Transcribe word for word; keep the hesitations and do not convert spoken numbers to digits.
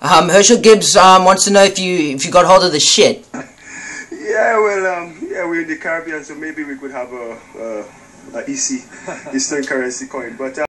Um, Herschell Gibbs um, wants to know if you if you got hold of the shit. Yeah, well, um, yeah, we're in the Caribbean, so maybe we could have a, a, a E C, Eastern currency coin, but. Uh,